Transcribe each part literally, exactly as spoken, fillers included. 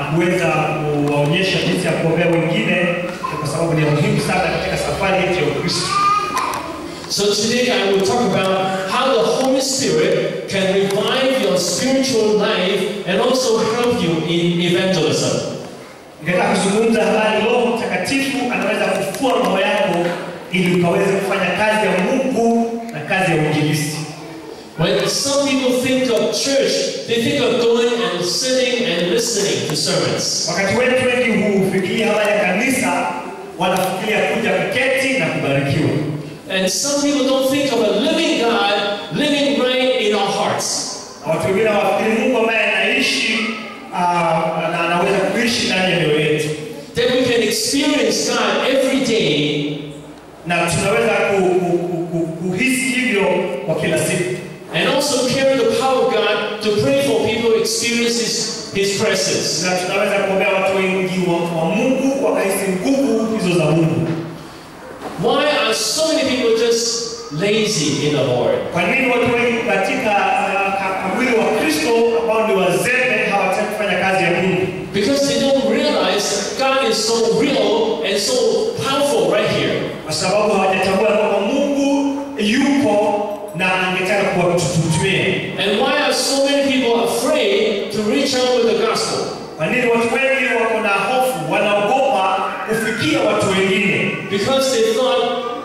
kuweza kuwaonyesha jinsi ya kuombea wengine kwa sababu ni muhimu sana katika safari yetu ya Ukristo. So today I will talk about how the Holy Spirit can revive your spiritual life and also help you in evangelism. Nataka kuzungumza habari Roho Mtakatifu anaweza kufufua roho yako ili ukaweze kufanya kazi ya Mungu na kazi ya uinjilisti. When some people think of church, they think of going and sitting and listening to sermons. Wakati wetu wengi hufikiria habari ya kanisa, wanafikiria kuja kuketi na kubarikiwa. And some people don't think of a living God living right in our hearts. Watu wengine wafikiri Mungu ambaye anaishi na anaweza kuishi ndani ya mioyo yetu. That we can experience God every day. Na tunaweza kuhisi hivyo kwa kila siku. And also carry the power of God to pray for people who experience His, His presence. Na tunaweza kuombea watu wengi wa Mungu wakahisi nguvu hizo za Mungu. Why are so many people just lazy in the Lord? Kwa nini watu wengi katika mwili wa Kristo ambao ni wazembe hawataki kufanya kazi ya Mungu? Because they don't realize God is so real and so powerful right here. Kwa sababu hawajatambua kwamba Mungu yupo na angetaka kuwatutumia. And why are so many people afraid to reach out with the gospel? Kwa nini watu wengi wako na hofu, wanaogopa kufikia watu wengine? Because they thought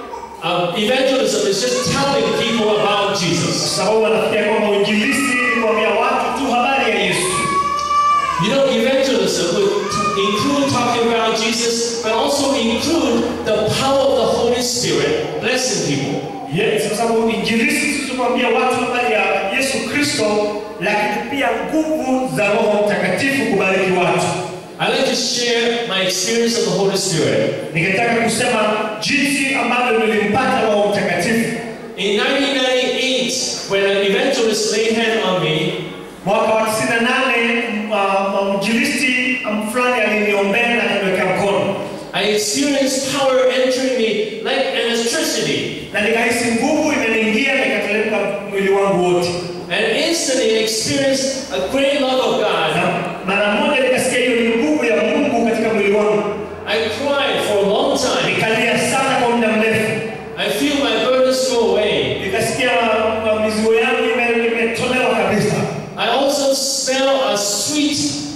uh, evangelism is just telling people about Jesus. Kwa sababu wanafikiria kwamba uinjilisti ni kuambia watu tu habari ya Yesu. You know, evangelism would include talking about Jesus, but also include the power of the Holy Spirit blessing people. Yes, kwa sababu injilisti si kuambia watu habari ya Yesu Kristo, lakini pia nguvu za Roho Mtakatifu kubariki watu. I'd like to share my experience of the Holy Spirit. Ningetaka kusema jinsi ambavyo nilimpata Roho Mtakatifu. In nineteen ninety-eight, when an evangelist laid hand on me, mwaka wa tisini na nane, mwinjilisti fulani aliniombea na kuniweka mkono. I experienced power entering me like electricity. Na nikahisi nguvu imeniingia na ikateremka mwili wangu wote. And instantly I experienced a great love of God. Mara moja nikasikia hiyo nguvu ya Mungu katika mwili wangu. I cried for a long time. Nikalia sana kwa muda mrefu. I feel my burdens go away. Nikasikia mizigo yangu imetolewa kabisa. I also smell a sweet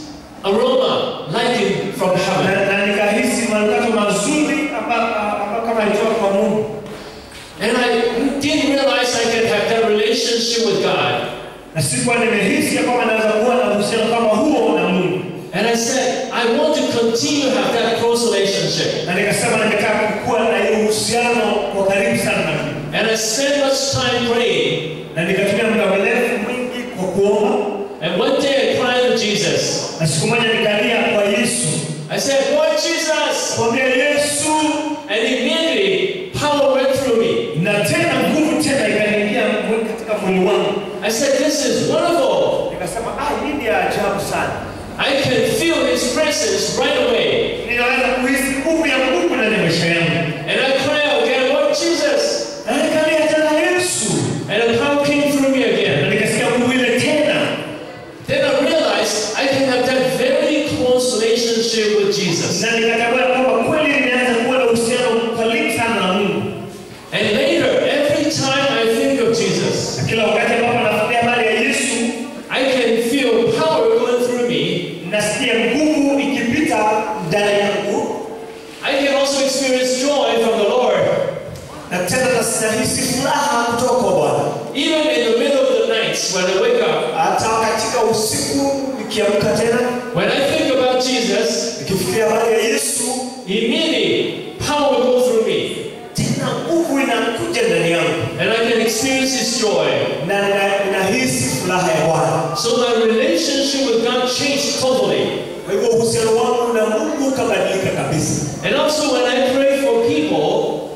aroma like from heaven. Na nikahisi manukato mazuri ambayo kama ilitoka kwa Mungu. And I didn't realize I could have that relationship with God. Na sikuwa nimehisi kwamba naweza kuwa na uhusiano kama huo na Mungu. And I said, I want to continue to have that close relationship. Na nikasema nataka kuwa na hiyo uhusiano kwa karibu sana na Mungu. And I spent much time praying. Na nikatumia muda mrefu mwingi kwa kuomba. And one day I cried to Jesus. Na siku moja nikalia kwa Yesu. I said, Lord Jesus. Mwambie Yesu. And immediately power went through me. Na tena nguvu tena ikaingia katika mwili wangu. I said, this is wonderful. Nikasema, ah, hii ni ajabu sana. I can feel His presence right away. Ninaweza kuhisi nguvu ya Mungu ndani ya maisha yangu. And I cried again, Lord Jesus. Na nikalia tena Yesu. And the power came through me again. Na nikasikia nguvu ile tena. Then I realized I can have that very close relationship with Jesus. Na nikatambua kwamba kweli nimeanza kuwa na uhusiano karibu sana na Mungu. And later, every time I think of Jesus, kila wakati ambapo nafikiria habari ya Yesu, I can feel power going through me. Nasikia nguvu ikipita ndani yangu. I can also experience joy from the Lord. Na tena nahisi furaha kutoka kwa Bwana. Even in the middle of the night when I wake up. Hata katika usiku nikiamka tena. When I think about Jesus, nikifikiria habari ya Yesu, immediately power will go through me. Tena nguvu inakuja ndani yangu. And I can experience His joy. Na nahisi furaha ya Bwana. So my relationship with God changed totally. Kwa hivyo uhusiano wangu na Mungu ukabadilika kabisa. And also when I pray for people,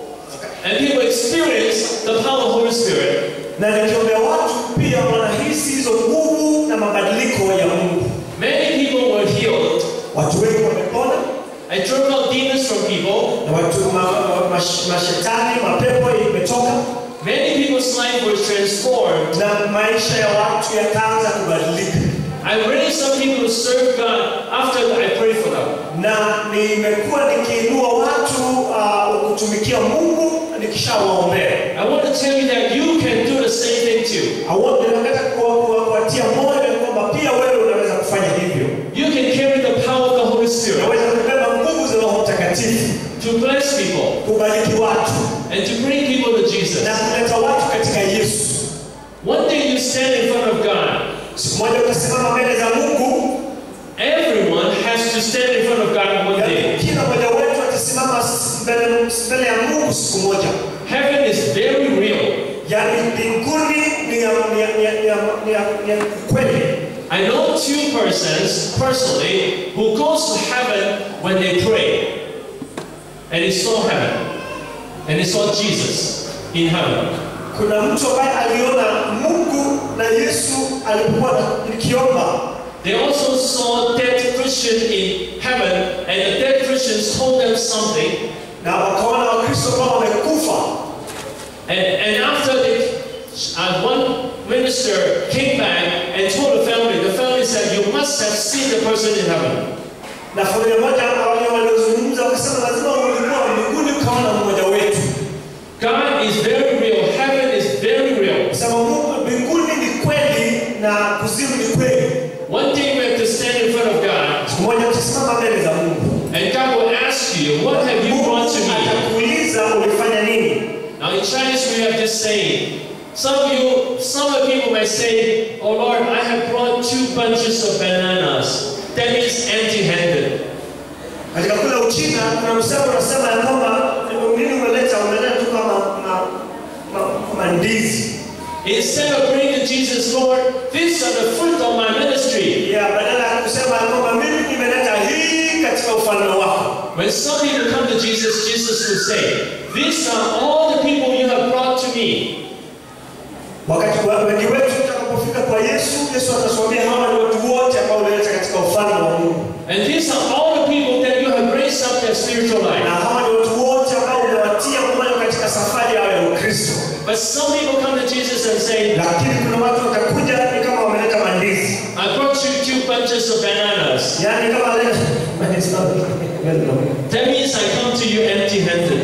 and people experience the power of the Holy Spirit, na nikiombea watu pia wanahisi hizo nguvu na mabadiliko ya Mungu. Many people were healed. Watu wengi wamepona. I drove out demons from people. Na watu mashetani, mapepo imetoka. Many people's life was transformed. Na maisha ya watu yakaanza kubadilika. I raised some people to serve God after I Na nimekuwa nikiinua watu uh, kutumikia Mungu nikishawaombea. I want to tell you that you can do the same thing too. I want to kuwatia moyo kwamba pia wewe unaweza kufanya hivyo. You can carry the power of the Holy Spirit. Unaweza kubeba nguvu za Roho Mtakatifu. To bless people. Kubariki watu. And to bring people to Jesus. Na kuleta watu katika Yesu. One day you stand in front of God. Siku moja utasimama mbele za Mungu. Everyone has to stand in front of God one day. Kila mmoja wetu atasimama mbele ya Mungu siku moja. Heaven is very real. Yani mbinguni ni ya ni ya kweli. I know two persons personally who goes to heaven when they pray. And they saw heaven. And they saw Jesus in heaven. Kuna mtu ambaye aliona Mungu na Yesu alipokuwa akiomba. They also saw dead Christians in heaven, and the dead Christians told them something. Na wakaona Wakristo ambao wamekufa. And and after they, uh, one minister came back and told the family. The family said, "You must have seen the person in heaven." Na familia moja wale waliozungumza wakasema lazima ulikuwa mbinguni ukaona mmoja wetu. God is very real. Heaven is very real. Sababu mbinguni ni kweli na kuzimu ni kweli. One day we have to stand in front of God. Siku moja tutasimama mbele za Mungu. And God will ask you, "What have you brought to me?" Atakuuliza ulifanya nini? Now in Chinese we have this saying. Some of you, some of people may say, "Oh Lord, I have brought two bunches of bananas." That means empty-handed. Katika kule Uchina kuna msemo unasema ya kwamba nini umeleta umeleta tu kama kama ndizi. Instead of bringing to Jesus, "Lord, these are the fruit of my ministry." Ya badala ya kusema ya kwamba mimi nimeleta hii katika ufalme wako. When some people come to Jesus, Jesus will say, "These are all the people you have brought to me." Wakati wengi wetu tutakapofika kwa Yesu, Yesu atatuambia hawa ni watu wote ambao ulileta katika ufalme wa Mungu. And these are all the people that you have raised up their spiritual life. Na hawa ni watu wote ambao umewatia moyo katika safari yao ya Ukristo. But some people come to Jesus and say, lakini kuna watu watakuja ni kama wameleta mandizi. "I brought you two bunches of bananas." Yani kama leo That means I come to you empty-handed.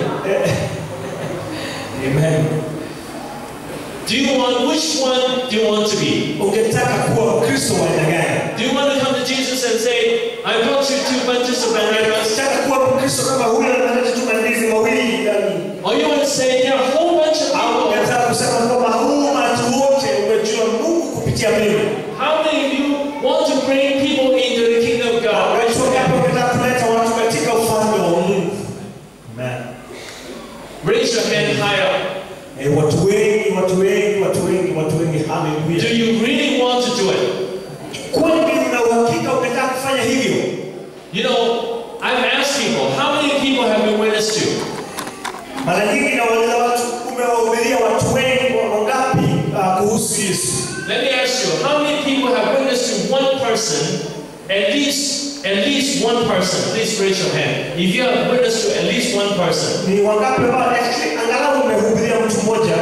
Amen. Do you want, which one do you want to be? Ungetaka kuwa Kristo wa aina gani? Do you want to come to Jesus and say, "I brought you two bunches of bananas"? Ungetaka kuwa Kristo kama huyo analeta tu mandizi mawili yani? Or you want to say, "There are a whole bunch of people"? Ungetaka kusema kwamba huu watu wote umejua Mungu kupitia mimi? How many of you want to bring people into the kingdom of God? Watu wangapi wangetaka kuleta watu katika ufalme wa Mungu? Amen. Raise your hand higher. Eh, watu wengi, watu wengi, watu wengi, watu wengi, hallelujah. Do you really want to do it? Kwani una uhakika ungetaka kufanya hivyo? You know, I've asked people, how many people have been witnessed to? Mara nyingi nawauliza watu, umewahubiria watu wengi wangapi uh, kuhusu Yesu? Let me ask you, how many people have witnessed to one person, at least at least one person? Please raise your hand. If you have witnessed to at least one person. Ni wangapi ambao actually angalau umehubiria mtu mmoja?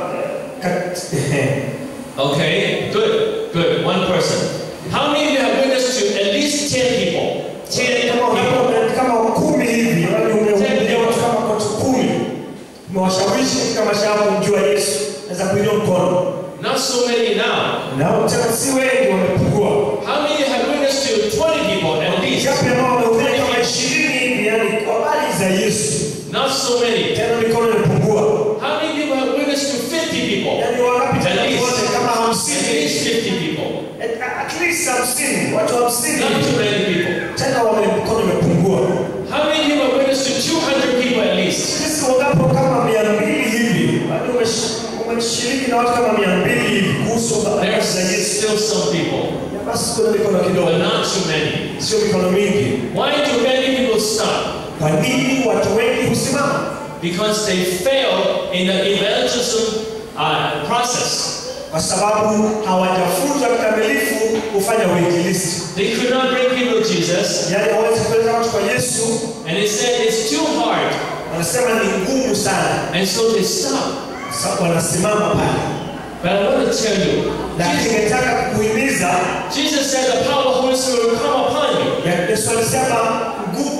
Okay, good, good, one person. How many of you have witnessed to at least ten people? Ten people. Kama kumi hivi, yani umehubiria watu kama watu kumi. Umewashawishi katika maisha yao kumjua Yesu. Naweza kuinua mkono. Not so many now. Na tena si wengi wamepungua. How many have witnessed to twenty people at least? Ngapi ambao wamehubiria kama ishirini hivi, yani kwa habari za Yesu? Not so many. Tena mikono imepungua. How many people have witnessed to fifty people? Yani wangapi tena wote kama hamsini? At least fifty people. At least hamsini. Watu hamsini. Not too many people. Tena wame mikono imepungua. How many people have witnessed to two hundred people at least? Sisi wangapi kama mia mbili hivi? Bado umeshiriki na watu kama mia mbili hivi kuhusu habari za Yesu. Still some people. Basi kuna mikono kidogo. But not too many. Sio mikono mingi. Why do many people stop? Kwa nini watu wengi husimama? Because they fail in the evangelism uh, process. Kwa sababu hawajafunzwa kikamilifu kufanya uinjilisti. They could not bring people to Jesus. Yaani hawezi kuleta watu kwa Yesu. And they said it's too hard. Wanasema ni ngumu sana. And so they stop. Sasa wanasimama pale. But I want to tell you, lakini nataka kukuhimiza, Jesus said the power of the Holy Spirit will come upon you. Yesu alisema nguvu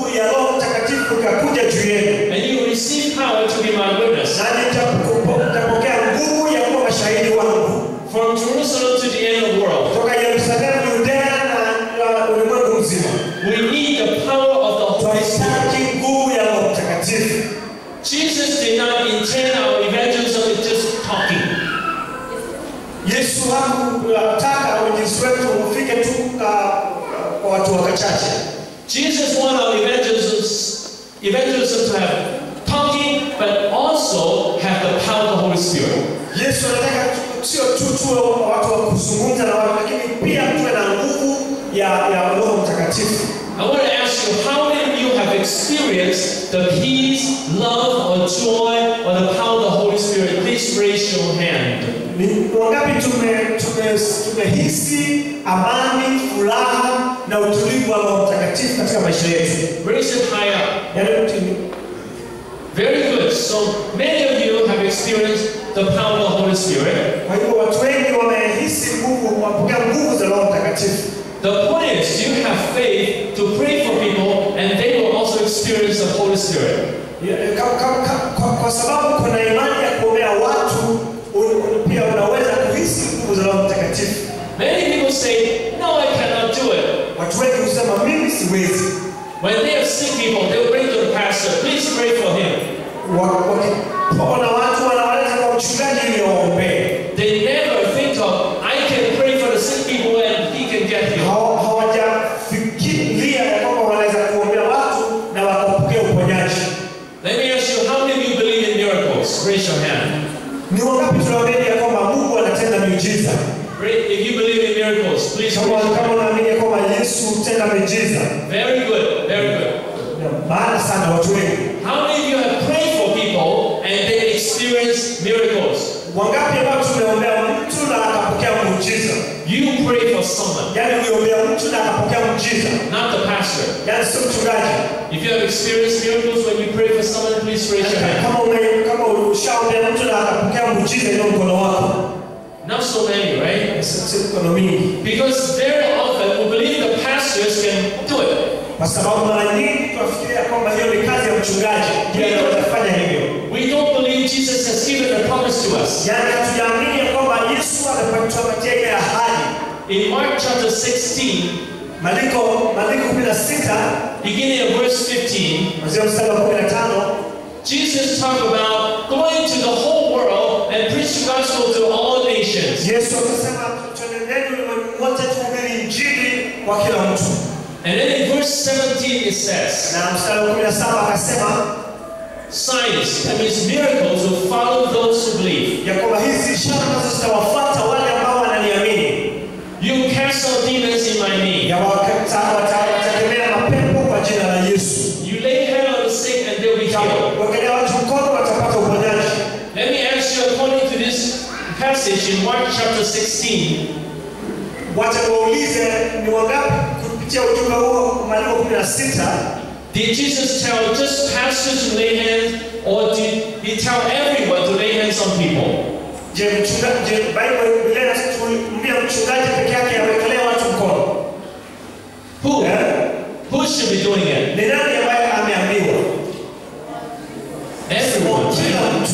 Mtakatifu utakuja juu yenu. And you will receive power to be my witness. Na mtapokea nguvu ya kuwa mashahidi wangu. From Jerusalem to the end of the world. Kutoka Yerusalemu, Yudea na ulimwengu mzima. We need the power of the Holy Spirit. Tunahitaji nguvu ya Roho Mtakatifu. Jesus did not intend our evangelism with just talking. Yesu hakutaka uinjilisti wetu ufike tu kwa watu wachache. Jesus wanted our evangelism, evangelism to have talking, but also have the power of the Holy Spirit. Yesu anataka sio tu tu watu wa kuzungumza na watu, lakini pia tuwe na nguvu ya ya Roho Mtakatifu. I want to ask you, how many of you have experienced the peace, love, or joy, or the power of the Holy Spirit? Please raise your hand. Ni wangapi tume tumehisi amani, furaha na utulivu wa Roho Mtakatifu katika maisha yetu? Raise it high up. Very good. So many of you have experienced the power of the Holy Spirit. Kwa hivyo watu wengi wamehisi nguvu, wapokea nguvu za Roho Mtakatifu. The point is, you have faith to pray for people, and they will also experience the Holy Spirit. Kwa sababu kuna imani ya kuombea watu, pia unaweza kuhisi nguvu za Roho Mtakatifu. Many people say, no, I cannot do it. Watu wengi husema mimi siwezi. When they have sick people, they will bring to the pastor, please pray for him. Wakiona watu wanawaleta kwa mchungaji ili waombee. They never think of, I can pray for the sick people and he can get healed. Hawajafikiria ya kwamba wanaweza kuombea watu na wakapokea uponyaji. Let me ask you, how many of you believe in miracles? Raise your hand. Ni wangapi tunaamini ya kwamba Mungu anatenda miujiza? If you believe in miracles, please raise your hand. Kama unaamini kwamba Yesu hutenda miujiza. Very good, very good. Maana sana watu wengi. How many of you have prayed for people and they experience miracles? Wangapi ambao tumeombea mtu na akapokea muujiza? You pray for someone. Yaani uliombea mtu na akapokea muujiza. Not the pastor. Yaani sio mchungaji. If you have experienced miracles when you pray for someone, please raise your hand. Kama ume kama ushaombea mtu na akapokea muujiza, ndio mkono wako. Not so many, right? Sio mkono mingi. Because very often we believe the pastors can do it. Kwa sababu mara nyingi tunafikiria kwamba hiyo ni kazi ya mchungaji. Ndiye anafanya hivyo. We don't believe Jesus has given a promise to us. Yaani hatujaamini kwamba Yesu ametupatia ile ahadi. In Mark chapter sixteen, Marko Marko kumi na sita, beginning of verse fifteen, kuanzia mstari wa kumi na tano, Jesus talked about going to the whole world and preach the gospel to all nations. Yesu akasema tuenendeni ulimwenguni wote tuhubiri injili kwa kila mtu. And then in verse seventeen it says, na mstari wa kumi na saba akasema signs, that means miracles, will follow those who believe. Ya kwamba hizi ishara nazo zitawafuata wale ambao wananiamini. You cast out demons in my name. Ya watatemea mapepo kwa jina la Yesu. You lay hands on the sick and they will be healed. Wakilia watu mkono watapata uponyaji. Let me ask you, according to this passage in Mark chapter sixteen, wacha waulize ni wangapi kupitia ujumbe huo Marko kumi na sita, did Jesus tell just pastors to lay hands, or did he tell everyone to lay hands on people? Je, mchungaji, je, Bible inatuambia mchungaji peke yake awekelee watu mkono? Who? Yeah. Who should be doing it? Ni nani ambaye ameambiwa? Everyone. Kila mtu.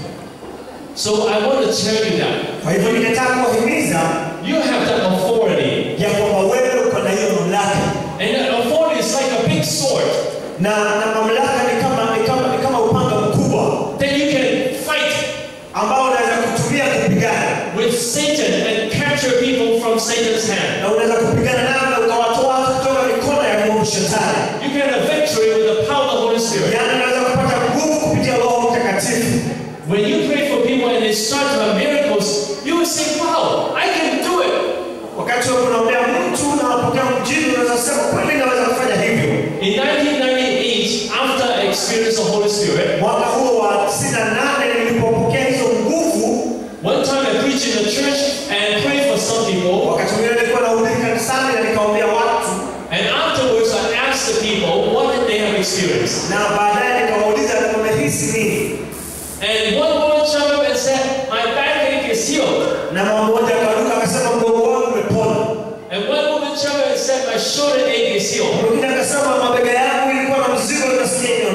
So I want to tell you that. Kwa hivyo ninataka kuhimiza you have that authority. Ya kwamba wewe uko na hiyo mamlaka. And that authority is like a big sword. Na na mamlaka ni kama ni kama ni kama upanga mkubwa. That you can fight. Ambao unaweza kutumia kupigana with Satan and capture people from Satan's hand. Na unaweza kupigana nao na ukawatoa kutoka mikono ya Mungu Shetani. You can have victory with the power of the Holy Spirit. Yaani unaweza kupata nguvu kupitia Roho Mtakatifu. When you pray for people and they start to have miracles, you will say, wow, I can do it. Wakati unaombea mtu na unapokea mjibu, unaweza sema kweli naweza kufanya hivyo. In nineteen ninety-eight, after I experienced the Holy Spirit, mwaka huo wa tisini na nane nilipopokea hizo nguvu, one time I preached in the church and prayed for some people. Wakati mwingine nilikuwa nahubiri kanisani na nikaombea watu. And afterwards I asked the people what did they have experienced. Na baadaye nikawauliza wamehisi nini. And one woman jumped up and said, my backache is healed. Na mama mmoja akaruka akasema mgongo wangu umepona. And one woman jumped up and said, my shoulder ache is healed. Mwingine akasema mabega yangu ilikuwa na mzigo nasikia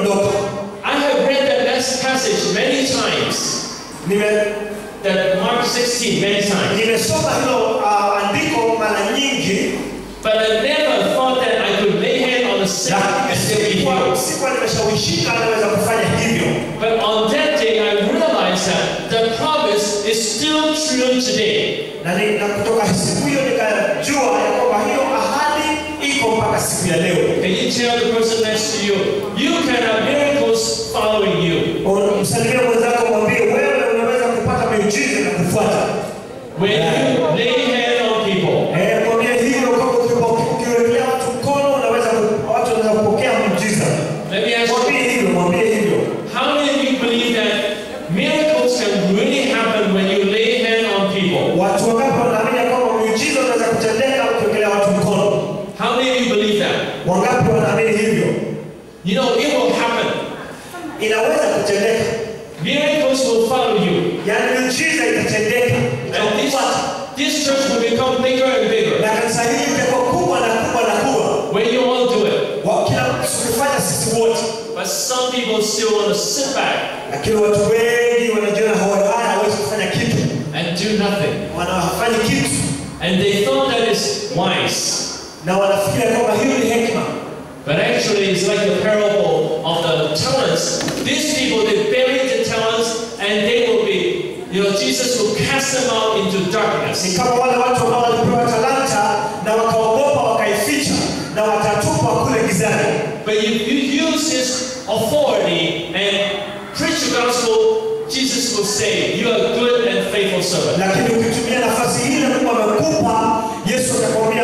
sixteen many times. Nimesoma hilo uh, andiko mara nyingi, but I never thought that I could lay hand on the sick and still be healed. Sikuwa nimeshawishika naweza kufanya hivyo. But on that day I realized that the promise is still true today. Na kutoka siku hiyo nikajua ya kwamba hiyo ahadi iko mpaka siku ya leo. Can you tell the person next to you, you can have miracles following you? Msalimie mwenzako mwambie wewe unaweza kupata miujiza na kufuata. When you lay hand on people. Eh, mwambie hivyo kama ukiwekea watu mkono unaweza watu wanaweza kupokea miujiza. Let me ask you. Mwambie hivyo, mwambie hivyo. How many of you believe that miracles can really happen when you lay hand on people? Watu wangapi wanaamini kwamba miujiza inaweza kutendeka ukiwekelea watu mkono? How many of you believe that? Wangapi wanaamini hivyo? You know, it will happen. Inaweza kutendeka. Miracles will follow you. Yaani miujiza itatendeka. And this, this church will become bigger and bigger. Na kanisa hili litakuwa kubwa na kubwa na kubwa. When you all do it. Kila tukifanya sisi wote. But some people still want to sit back. Lakini watu wengi wanajiona hawawezi kufanya kitu. And do nothing. Wanafanya kitu. And they thought that is wise. Na wanafikiria kwamba hiyo ni hekima. But actually it's like the parable of the talents. These people, they buried the talents and they will be, you know, Jesus will cast them out into darkness. Ni kama wale watu ambao walipewa talanta na wakaogopa wakaificha na watatupa kule gizani. But if you use his authority and preach the gospel, Jesus will say, you are good and faithful servant. Lakini ukitumia nafasi ile Mungu amekupa, Yesu atakwambia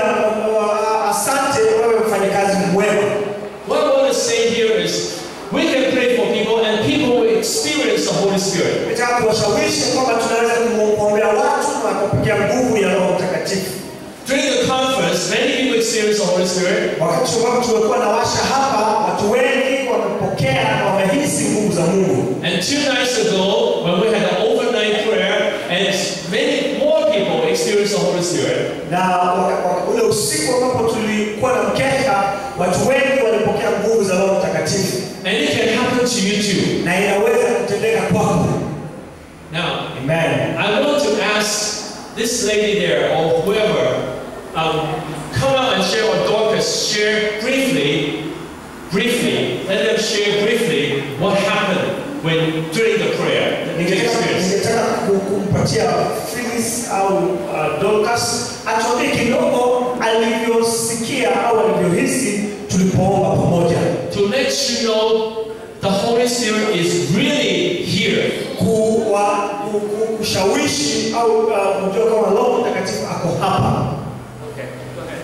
asante wewe mfanyakazi mwema. What I want to say here is, we can pray for people and people will experience the Holy Spirit. Nataka kuwashawishi kwamba tunaweza kuombea watu na kupitia nguvu ya Roho Mtakatifu. During the conference, many people experience the Holy Spirit. Wakati ambapo tulikuwa na washa hapa, watu wengi wamepokea na wamehisi nguvu za Mungu. And two nights ago, when we had an overnight prayer, and many more people experienced the Holy Spirit. Na ule usiku ambapo tulikuwa na mkesha, watu wengi walipokea nguvu za Roho Mtakatifu. And it can happen to you too. Na inaweza kutendeka kwako. Now, amen. I want to ask this lady there or whoever, um, come out and share, or Dorcas, share briefly, briefly, let them share briefly what happened when during the prayer, the experience. Ningetaka kumpatia Phyllis au Dorcas atuambie kidogo alivyosikia au alivyohisi tulipoomba pamoja. To let you know the Holy Spirit is really here. Kuwa kushawishi au kujua kama Roho Mtakatifu ako hapa. Okay, go ahead.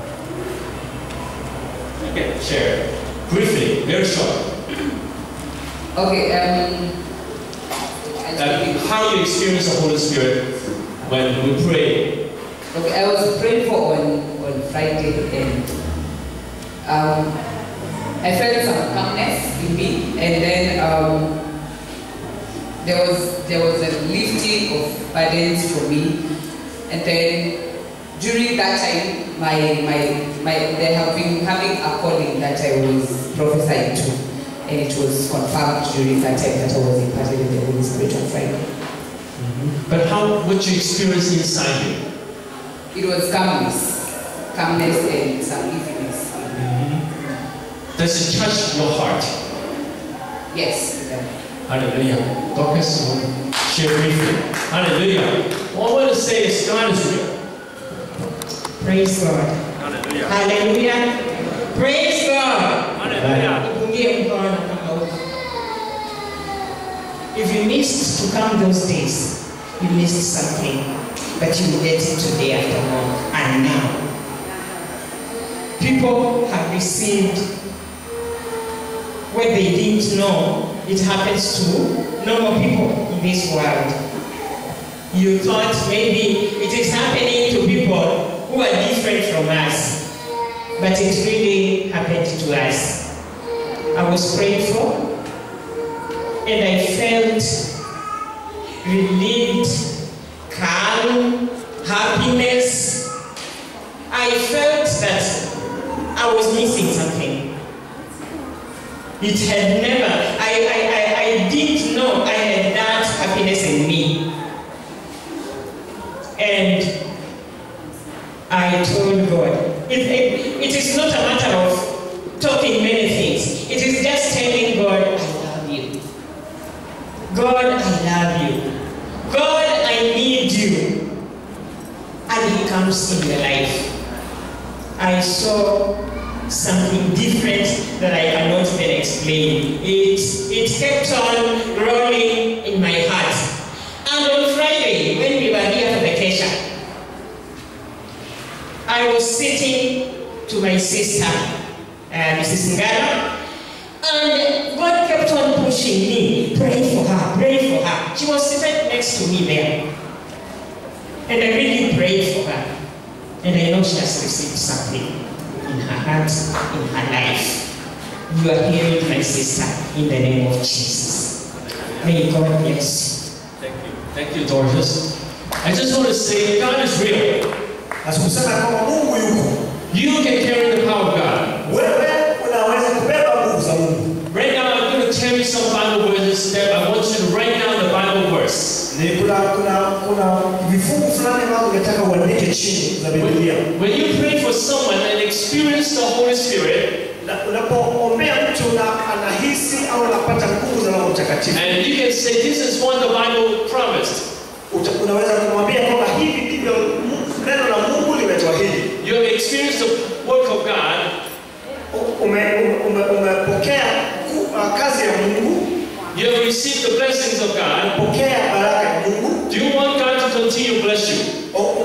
Okay, share briefly, very short. Okay, um, uh, how you experience the Holy Spirit when we pray. Okay, I was praying for on on Friday and um, I felt some calmness in me, and then um, there was there was a lifting of burdens for me, and then during that time, my my my they have been having a calling that I was prophesying to, and it was confirmed during that time that I was imparted with the Holy Spirit on Friday. Mm-hmm. But how would you experience inside you? It was calmness, calmness and some easiness. Mm-hmm. Does it touch your heart? Yes. Hallelujah. Dorcas, share briefly. Hallelujah. All I want to say is God is real. Praise God. Hallelujah. Hallelujah. Praise God. Hallelujah. If you missed to come those days, you missed something. But you will get it today after all. And now, people have received what they didn't know. It happens to normal people in this world. You thought maybe it is happening to people who are different from us, but it really happened to us. I was prayed for, and I felt relieved, calm, happiness. I felt that I was missing something. It had never, I, I, I, I didn't know I had that happiness in me. I told God. It, it, it is not a matter of talking many things. It is just telling God, I love you. God, I love you. God, I need you. And He comes in your life. I saw something different that I cannot even explain. It, it kept on rolling in my heart. And on Friday, when we were here for vacation, I was sitting to my sister, uh, Missus Ngara, and God kept on pushing me, pray for her, pray for her. She was sitting next to me there. And I really prayed for her. And I know she has received something in her heart, in her life. You are healed, my sister, in the name of Jesus. May God bless you. Thank you. Thank you, Dorcas. I just want to say, God is real. You can carry the power of God. Right now, I'm going to tell you some Bible verses that I want you to write down the Bible verse. When, when you pray for someone and experience the Holy Spirit, and you can say, this is what the Bible promised. You have experienced the work of God. You have received the blessings of God. Do you want God to continue to bless you?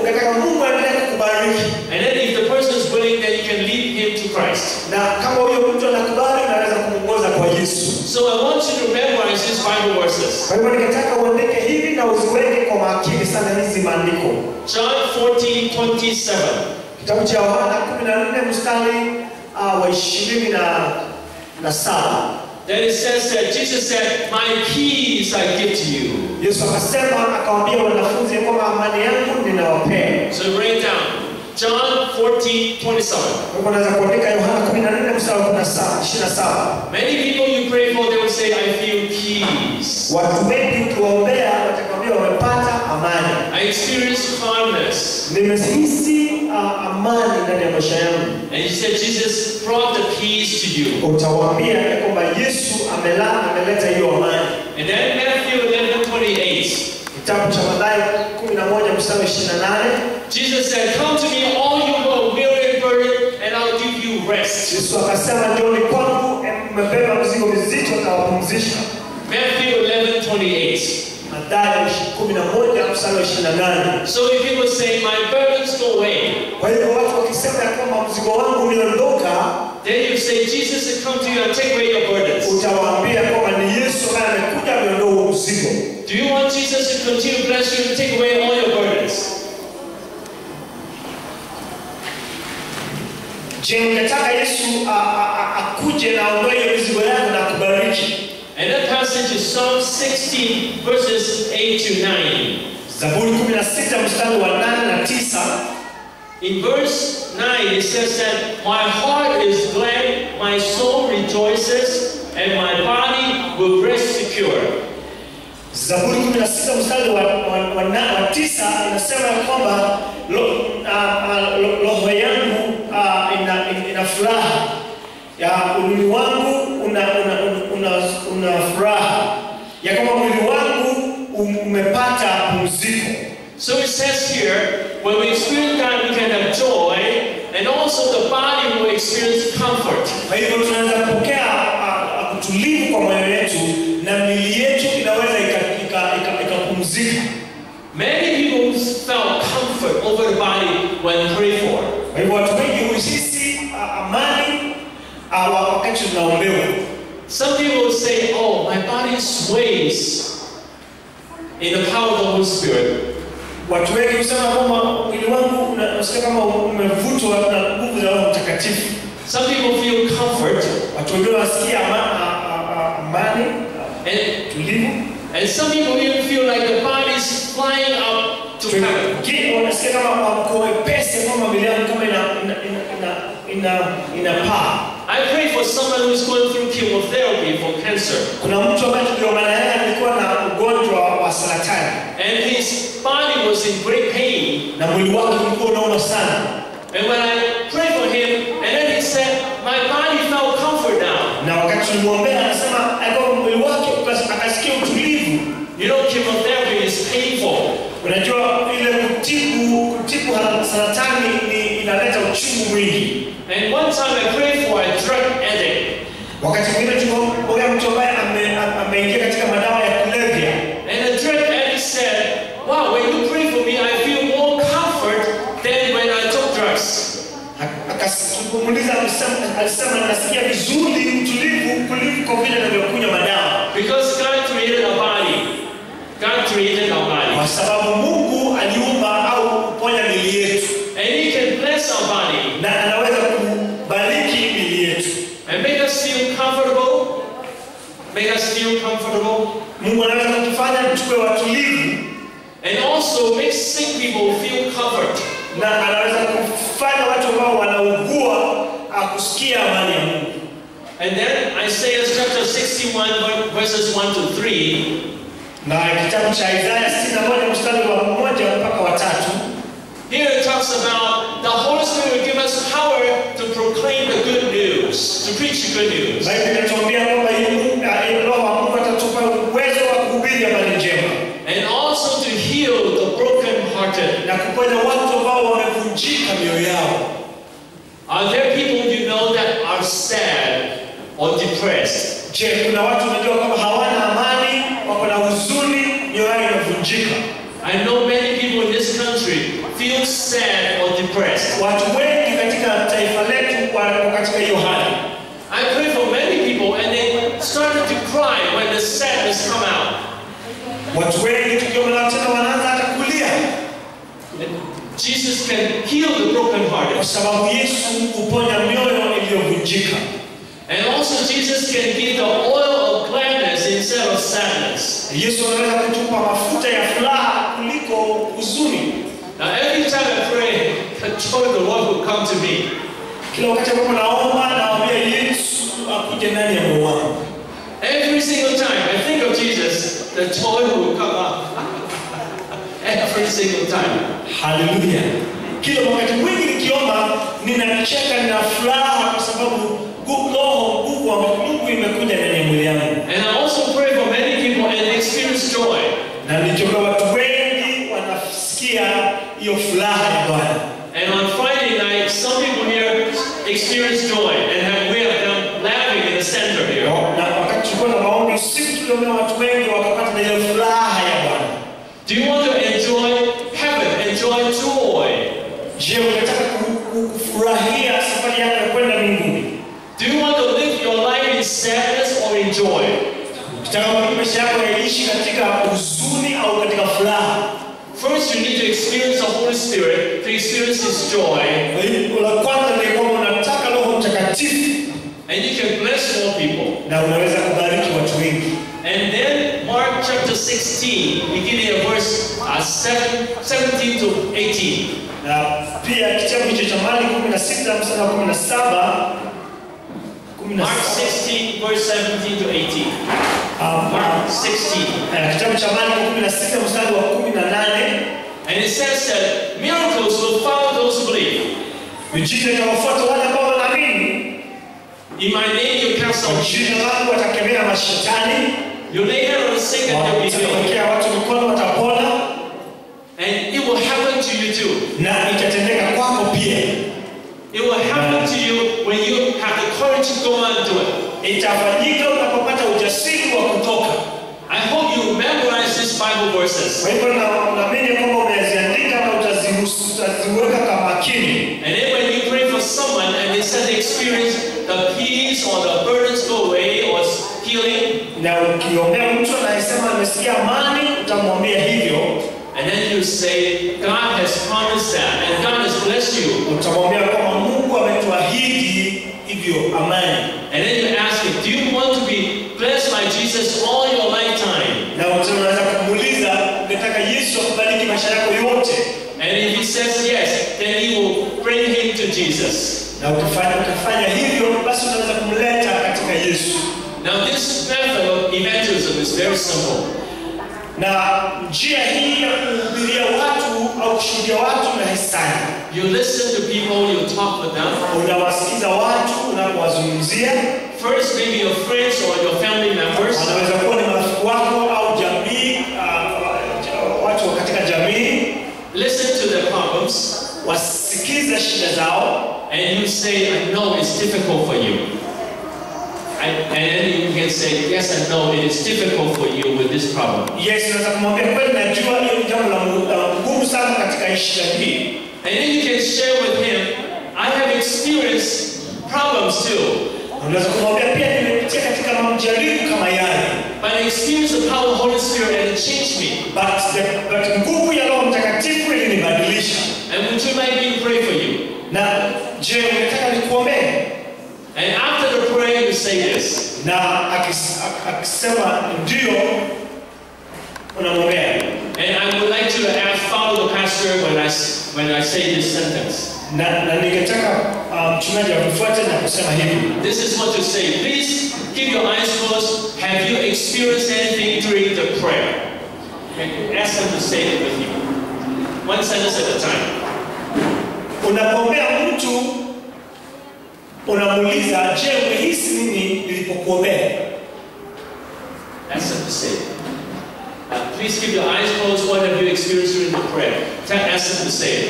And then if the person is willing, then you can lead him to Christ. So I want you to memorize these Bible verses. John fourteen twenty-seven. Then it says that Jesus said, my peace I give to you. So write down John fourteen twenty-seven. Many people you pray for, they will say, I feel peace. I experience calmness. And you said Jesus brought the peace to you. And then Matthew eleven twenty-eight. Jesus said, come to me all you who are weary and burdened, and I'll give you rest. Matthew eleven twenty-eight. So if people say, my burdens go away, then you say, Jesus has come to you and take away your burdens. Do you want Jesus to continue to bless you and take away all your burdens? And that passage is Psalm sixteen, verses eight to nine. In verse nine, it says that my heart is glad, my soul rejoices, and my body will rest secure. Zaburi kumi na sita mstari wa, wa, wa, wa tisa inasema kwamba roho yangu uh, ina, ina, ina furaha ya ulimi wangu una, una, una, una furaha ya kwamba mwili wangu umepata pumziko. So it says here, when we experience God, we can have joy, and also the body will experience comfort. Kwa hivyo tunaweza kupokea utulivu kwa moyo wetu na miili yetu inaweza ikapumzika. Many people felt comfort over the body when prayed for. Kwa hivyo watu wengi huhisi amani wakati tunaombewa. Some people will say, oh, my body sways in the power of the Holy Spirit. Watu wengi husema kwamba mwili wangu unasikia kama umevutwa na nguvu za Roho Mtakatifu. Some people feel comfort. Watu wengine wanasikia amani, tulivu. And some people even feel like the body is flying up to heaven. Wengine wanasikia kama wako wepesi kama mwili wangu kama ina ina ina inapaa. I pray for someone who is going through chemotherapy for cancer. Kuna mtu ambaye ndio maana yake alikuwa na ugonjwa wa saratani. And his body was in great pain. Na mwili wake ulikuwa unauma sana. And when I prayed for him, and then he said, my body felt comfort now. Na wakati tulimwombea anasema alikuwa mwili wake akasikia utulivu. You know, chemotherapy is painful. Unajua ile kutibu kutibu saratani ni inaleta uchungu mwingi. And one time I prayed for a drug addict. Wakati mwingine tunaombea mtu ambaye ameingia katika madawa ya kulevya. And the drug addict said, wow, when you pray for me, I feel more comfort than when I took drugs. Akasimuliza alisema nasikia vizuri utulivu kuliko vile ninavyokunywa madawa. Because God created a body. God created our body. Kwa sababu Mungu aliumba au kuponya miili yetu. And He can bless our body. Na anaweza kubariki miili yetu. And make us feel comfortable. Make us feel comfortable. Mungu anaweza kutufanya tuwe watulivu. And also make sick people feel comfort. Na anaweza kufanya watu ambao wanaugua akusikia amani ya Mungu. And then Isaiah chapter sixty-one verses one to three. Na kitabu cha Isaiah sitini na moja mstari wa moja mpaka wa tatu. Here it talks about the Holy Spirit will give us power to proclaim the good news, to preach the good news. Biblia inatuambia kwamba Roho wa Mungu atatupa uwezo wa kuhubiri habari njema. And also to heal the broken-hearted. Na kuponya watu ambao wamevunjika mioyo yao. Are there people you know that are sad or depressed? Je, kuna watu unajua kwamba hawana amani, wako na huzuni, mioyo yao imevunjika? I know many people in this country feel sad or depressed. Watu wengi katika taifa letu wako katika hiyo hali. I pray for many people and they started to cry when the sadness come out. Watu wengi tukiona tena wanaanza hata kulia. Jesus can heal the broken-hearted. Kwa sababu Yesu huponya mioyo iliyovunjika. And also Jesus can give the oil of gladness instead of sadness. Yesu anaweza kutupa mafuta ya furaha kuliko huzuni. Now every time I pray, the joy of the Lord will come to me. Kila wakati ambapo naomba naambia Yesu akuje ndani ya moyo wangu. Every single time I think of Jesus, the joy will come up. Every single time. Hallelujah. Kila wakati mwingi nikiomba ninacheka na furaha kwa sababu roho nguvu wa Mungu imekuja ndani ya mwili wangu. And I also pray for many people and experience joy. Na nikiomba watu wengi wanasikia hiyo furaha ya Bwana. And on Friday night, some people here experience joy and have we have them laughing in the center here. Na wakati tulikuwa na maombi usiku tuliona watu wengi wakapata na hiyo furaha ya Bwana. Do you want to enjoy heaven, enjoy joy? Je, unataka kufurahia safari yako ya kwenda mbinguni? Do you want to live your life in sadness or in joy? Unataka maisha yako yaishi katika huzuni au katika furaha? First, you need to experience the Holy Spirit to experience His joy. La kwanza ni kwamba unataka Roho Mtakatifu. And you can bless more people. Na unaweza kubariki watu wengi. And then Mark chapter sixteen, beginning of verse uh, seven, seventeen to eighteen. Na pia kitabu hicho cha Marko kumi na sita mstari wa kumi na saba. Mark sixteen verse seventeen to eighteen. Um, Mark sixteen. Kitabu cha Marko kumi na sita mstari wa kumi na nane. And it says that miracles will follow those who believe. Miujiza itawafuata wale ambao wanaamini. In my name you cast out Jina langu watakemea mashetani. You lay hands on the sick and they'll be healed. Watawekea watu mikono watapona. And it will happen to you too. Na itatendeka kwako pia. It will happen to you when you have the courage to go and do it. Itafanyika unapopata ujasiri wa kutoka. I hope you memorize these Bible verses. Kwa hivyo naamini kwamba umeziandika na utaziweka kama makini. And then when you pray for someone and they said they experience the peace or the burdens go away or healing. Na ukiombea mtu anayesema amesikia amani, utamwambia hivyo. And then you say, God has promised that and God has blessed you. Utamwambia kwamba Mungu ametuahidi hivyo amani. And then you ask him, do you want to be blessed by Jesus all your lifetime? Na unaweza kumuuliza, unataka Yesu akubariki maisha yako yote? And if he says yes, then he will bring him to Jesus. Na ukifanya ukifanya hivyo, basi unaweza kumleta katika Yesu. Now this method of evangelism is very simple. Na njia hii ya kuhubiria watu au kushuhudia watu na hisani. You listen to people, you talk with them. Unawasikiza watu unapowazungumzia. First, maybe your friends or your family members. Wanaweza kuwa ni marafiki wako au jamii, uh, watu katika jamii. Listen to their problems. Wasikize shida zao. And you say, I know it's difficult for you. And, and then you can say, yes, I know it is difficult for you with this problem. Yes, unaweza kumwambia kweli najua hiyo jambo la ngumu sana katika shida hii. And then you can share with him, I have experienced problems too. Unaweza kumwambia pia nimepitia katika majaribu kama yale. But I experienced the power of the Holy Spirit and it changed me. But the, but nguvu ya Roho Mtakatifu ilinibadilisha. And would you like me to pray for you? Na je, unataka nikuombee? And after the prayer you say this. Na akisema ndio unamwombea. And I would like you to ask, follow the pastor when I when I say this sentence. Na na ningetaka mchungaji afuate na kusema hivi. This is what to say. Please keep your eyes closed. Have you experienced anything during the prayer? And ask them to say it with you. One sentence at a time. Unapoombea mtu unamuuliza, je, umehisi nini nilipokuombea? Ask them to say it. Uh, please keep your eyes closed. What have you experienced during the prayer? Tell, ask them to say it.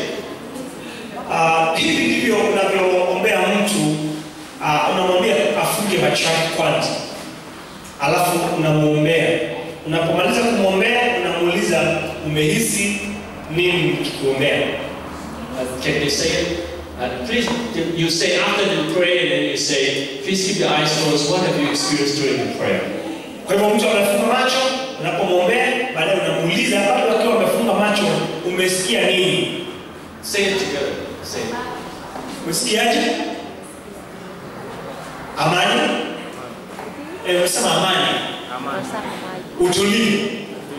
Uh, hivi ndivyo unavyoombea mtu. Uh, unamwambia afunge macho yake kwanza, alafu unamuombea. Unapomaliza kumwombea unamuuliza umehisi nini ukikuombea? Uh, can they say it? Uh, please, you say after the prayer, and then you say, please keep your eyes closed. What have you experienced during the prayer? Kwa hivyo mtu anafunga macho, unapomwombea, baadaye unamuuliza bado akiwa amefunga macho, umesikia nini? Say it together. Say it. Umesikiaje? Amani? Eh, unasema amani. Amani. Utulivu.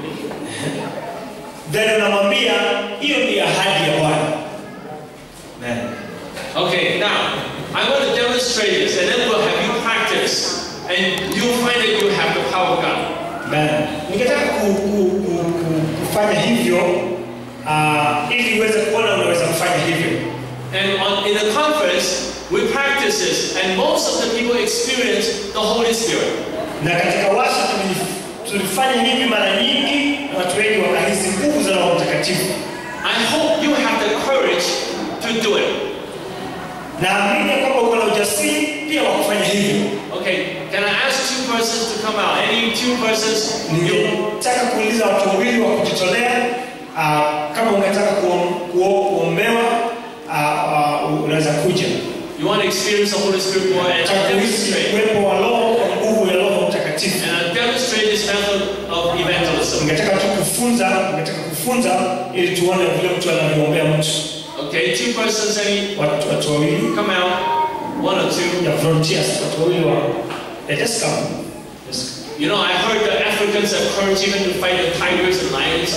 Then unamwambia hiyo ni ahadi ya Bwana. Amen. Okay, now I'm going to demonstrate this, and then we'll have you practice, and you'll find that you have the power of God. Amen. Ningetaka ku, ku, ku, ku, kufanya hivyo uh, ili uweze kuona unaweza kufanya hivyo. And on, in the conference, we practice this, and most of the people experience the Holy Spirit. Na katika washa tulifanya hivi mara nyingi, na watu wengi wakahisi nguvu za Roho Mtakatifu. I hope you have the courage to do it. Naamini kwamba uko na ujasiri pia wa kufanya hivyo. Okay, can I ask two persons to come out? Any two persons? Ningetaka kuuliza watu wawili wa kujitolea, uh, kama ungetaka kuombewa, uh, uh, unaweza kuja. You want to experience the Holy Spirit more and demonstrate. Uwepo wa Roho, nguvu ya Roho Mtakatifu. And I demonstrate this method of evangelism. Ningetaka tu kufunza, ningetaka kufunza ili tuone vile mtu anavyoombea mtu. Okay, two persons, any? Watu watu wawili. Come out. One or two. Yeah, volunteers. Watu wawili wa. Yeah, just come. Just come. You know, I heard the Africans have courage even to fight the tigers and lions.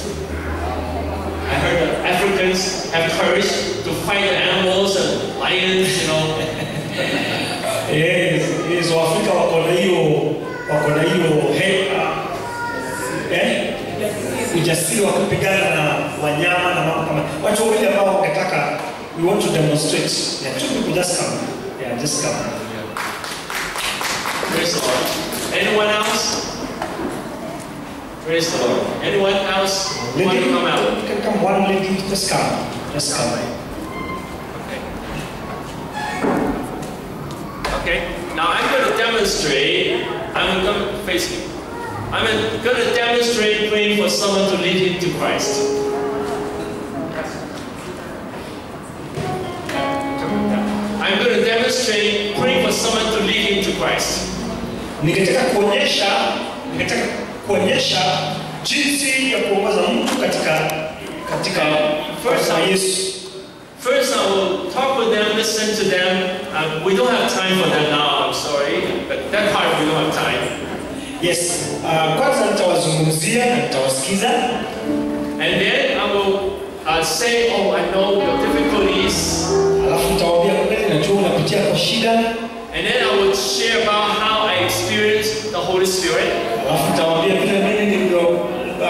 I heard the Africans have courage to fight the animals and lions, you know. Yes, yes, Waafrika wako na hiyo, wako na hiyo heka. Eh? Ujasiri wa kupigana na wanyama na mambo kama. Watu wawili ambao wangetaka, we want to demonstrate. Yeah, two people just come. Yeah, just come. Praise the Lord. Anyone else? Praise the Lord. Anyone else who want to come out? You can come, one lady, just come. Just come. Okay. Okay. Now I'm going to demonstrate. I'm going to face me. I'm going to demonstrate praying for someone to lead him to Christ. I'm going to demonstrate praying for someone to lead him to Christ. Ningetaka kuonyesha, ningetaka kuonyesha jinsi ya kuongoza mtu katika katika first wa Yesu. First, I will talk with them, listen to them. Um, we don't have time for that now. I'm sorry, but that part we don't have time. Yes. Uh, kwanza nitawazungumzia na nitawasikiza. And then I will uh, say, oh, I know your difficulties. Alafu nitawaambia kweli najua unapitia kwa shida. And then I will share about how I experienced the Holy Spirit. Alafu nitawaambia vile mimi nilivyo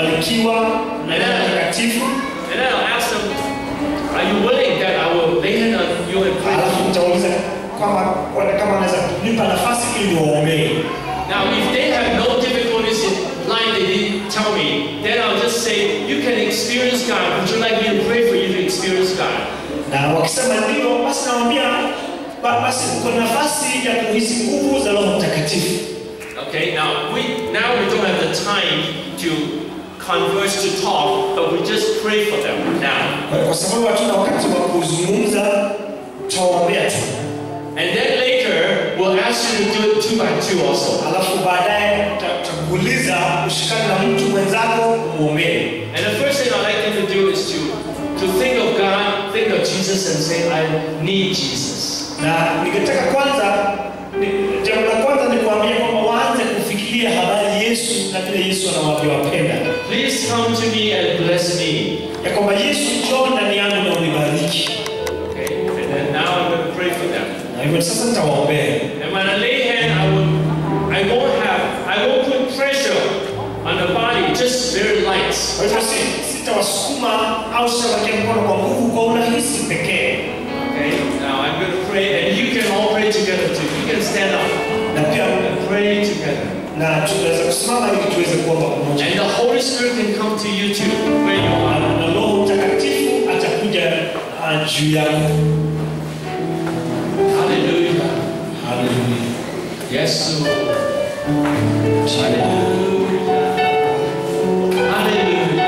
utabarikiwa na Roho Mtakatifu. And then I'll ask them, are you willing that I will lay hands on you and pray? Alafu nitauliza kama kama anaweza nipa nafasi ili waombee. Now, if they have no difficulties in line, they didn't tell me, then I'll just say, you can experience God. Would you like me to pray for you to experience God? Na wakisema ndio, basi nawaambia basi uko nafasi ya kuhisi nguvu za Roho Mtakatifu. Okay, now we now we don't have the time to converse, to talk, but we just pray for them now. Kwa sababu hatuna wakati wa kuzungumza, tutaombea tu. And then later we'll ask you to do it two by two also. Alafu baadaye tutakuuliza ushikane na mtu mwenzako muombee. And the first thing I'd like them to do is to to think of God, think of Jesus, and say, I need Jesus. Na ningetaka kwanza, jambo la kwanza ni kuambia kwamba waanze kufikiria habari Yesu na vile Yesu anavyowapenda. Please come to me and bless me. Ya kwamba Yesu njoo ndani yangu na unibariki. Okay, and then now I'm going to pray for them. Na hivyo sasa nitawaombea. And when I lay hand, I will, I won't have, I won't put pressure on the body, just very light. Kwa hivyo sitawasukuma au sitawakia mkono kwa nguvu, kwa urahisi pekee. Okay, now I'm going to pray, and you can all pray together too. You can stand up Na pia and pray together. na tunaweza kusimama ili tuweze kuomba pamoja. And the Holy Spirit can come to you too, where you are. Na Roho Mtakatifu atakuja juu yako. Hallelujah. Hallelujah. Yes, Lord. Hallelujah. Hallelujah.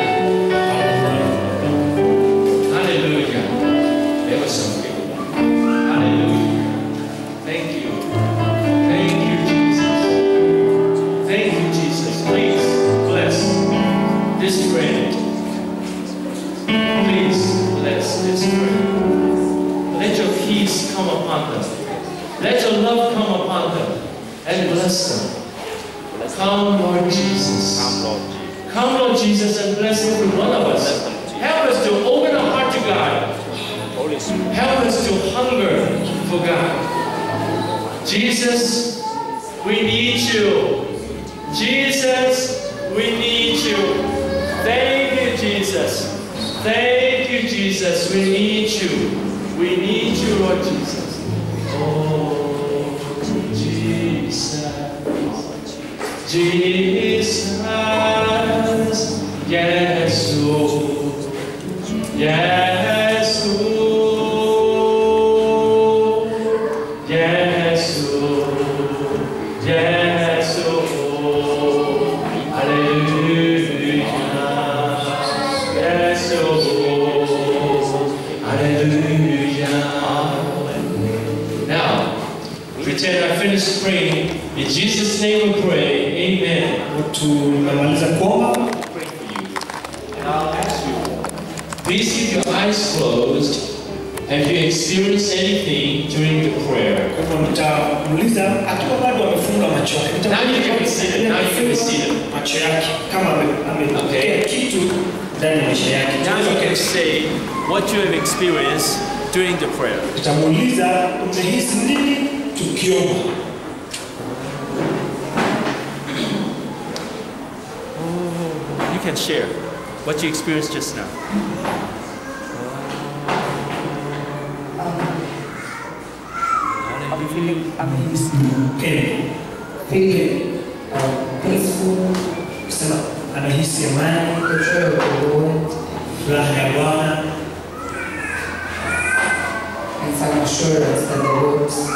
Hallelujah. There was some people. Hallelujah. Thank you. Thank you, Jesus. Thank you, Jesus. Please bless this friend. Please bless this friend. Let your peace come upon them. Let your love come upon them and bless them. Come, Lord Jesus. Come, Lord Jesus. Come, Lord Jesus, and bless every one of us. Help us to open our heart to God. Holy Spirit. Help us to hunger for God. Jesus, we need you. Jesus, we need you. Thank you, Jesus. Thank you, Jesus. We need you. We need you, Lord Jesus. Oh, Jesus. Jesus. Yes, Lord. Yes, Lord. Yes, Lord. Yes, Lord. Hallelujah. Yes, Lord. Hallelujah. Now, pretend I finished praying. In Jesus' name we pray. Amen. Tumemaliza kuomba. Pray for you. And I'll ask you, please keep your eyes closed. Have you experienced anything during the prayer? Kwa hivyo nitamuuliza akiwa bado amefunga macho yake. Now you can be seated. Now you can be seated. Macho yake kama amepokea Okay. kitu ndani ya maisha yake. Now you can say what you have experienced during the prayer. Nitamuuliza umehisi nini tukiomba? You can share what you experienced just now. I'm feeling amazed, Okay. feeling uh, peaceful, Kusema anahisi amani, the joy of the Lord, furaha ya Bwana and some assurance that the Lord is